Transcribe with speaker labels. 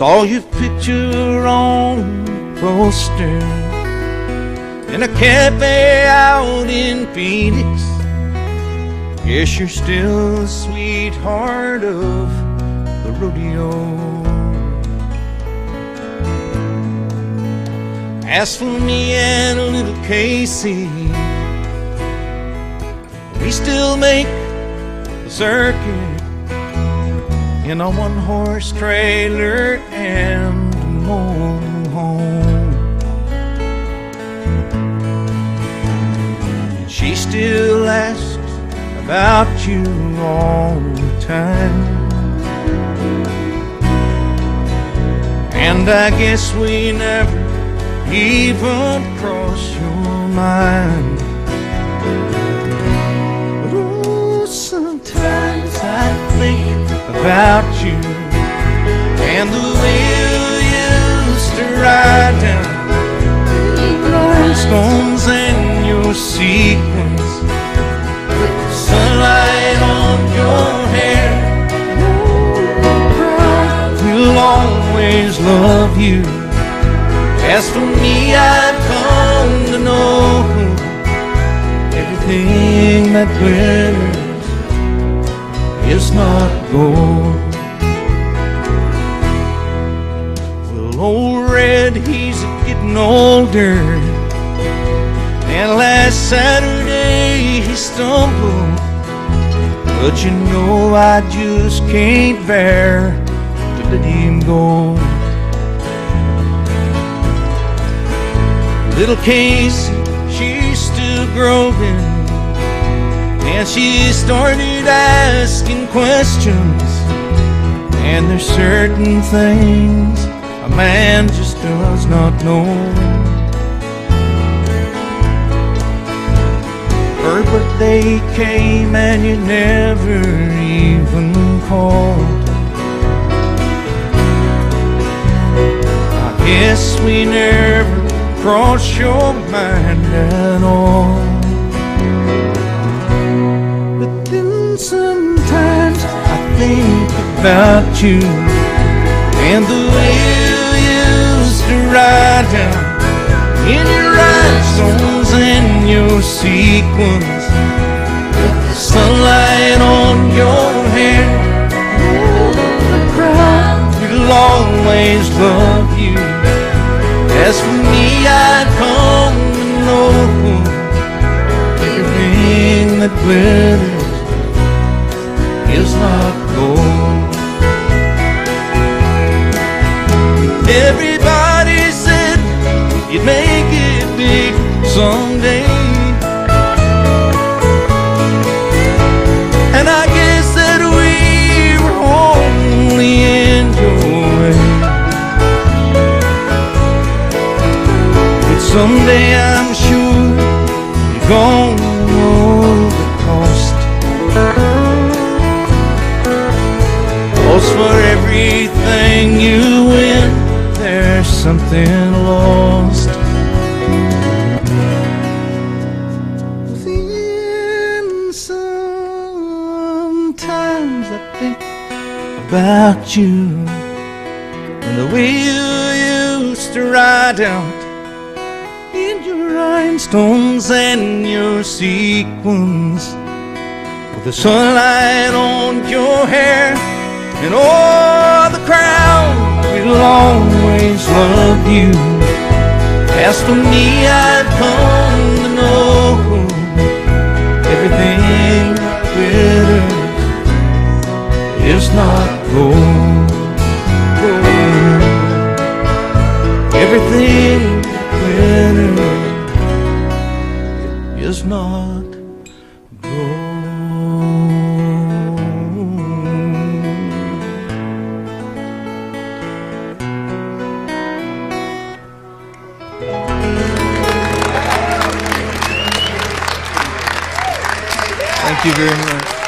Speaker 1: Saw your picture on the poster in a cafe out in Phoenix. Guess you're still the sweetheart of the rodeo. As for me and little Casey, we still make the circuit in a one-horse trailer and a mobile home. And she still asks about you all the time, and I guess we never even cross your mind. But oh, sometimes I think about you and the way you used to ride down the rhinestones and your sequins, with the sunlight on your hair. We'll always love you. As for me, I've come to know everything that glitters is not gold. Well, old Red, he's getting older, and last Saturday he stumbled. But you know I just can't bear to let him go. Little Casey, she's still growing, and she started asking questions. And there's certain things a man just does not know. Her birthday came and you never even called. I guess we never cross your mind at all. But then sometimes I think about you and the way you used to ride down in your rhinestones and your sequins, with the sunlight on your hair. The crowd will always love you. As for me, I've come to know everything that glitters is not gold. Everybody said you'd make it big someday, and I guess that we were only in your way. Someday I'm sure you're gonna know the cost. 'Cause for everything you win, there's something lost. Then sometimes I think about you and the way you used to ride out in your rhinestones and your sequins, with the sunlight on your hair. And all the crowd will always love you. As for me, I've come to know everything that glitters is not gold. Everything that glitters is not gold. Thank you very much.